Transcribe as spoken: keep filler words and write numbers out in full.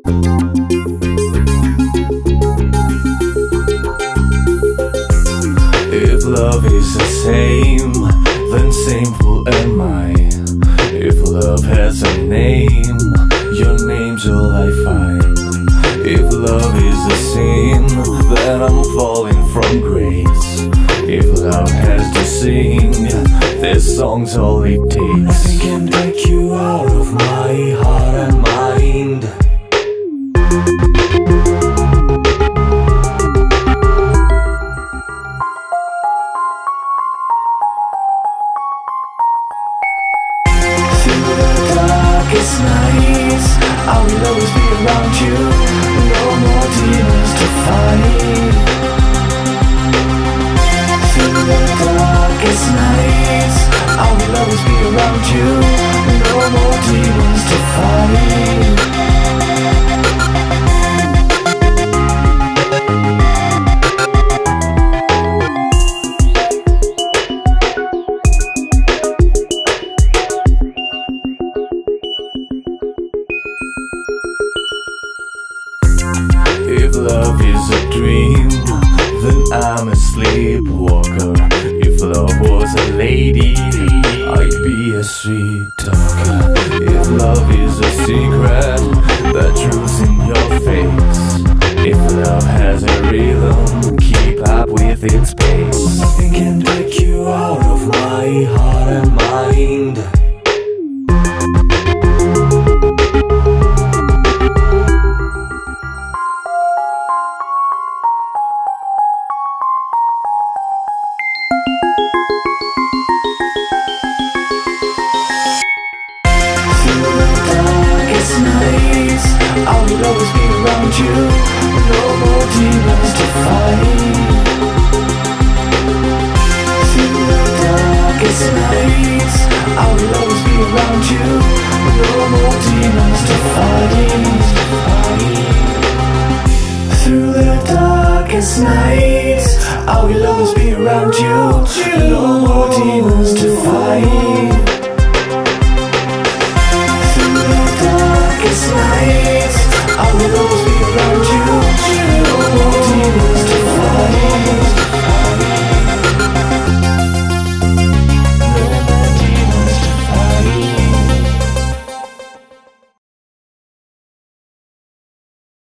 If love is the same, then shameful am I. If love has a name, your name's all I find. If love is a sin, then I'm falling from grace. If love has to sing, this song's all it takes. Nothing can take you out of my heart and mind. Through the darkest nights, I will always be around you. No more demons to fight. Through the darkest nights, I will always be around you. No more demons to fight. If love is a dream, then I'm a sleepwalker. If love was a lady, I'd be a sweet talker. If love is a secret, the truth's in your face. If love has a rhythm, keep up with its pace. Nothing can take you out of my heart and mind. Nights, I will always be around you. No more demons to fight. Through the darkest nights, I will always be around you. No more demons to fight. Through the darkest nights, I will always be around you.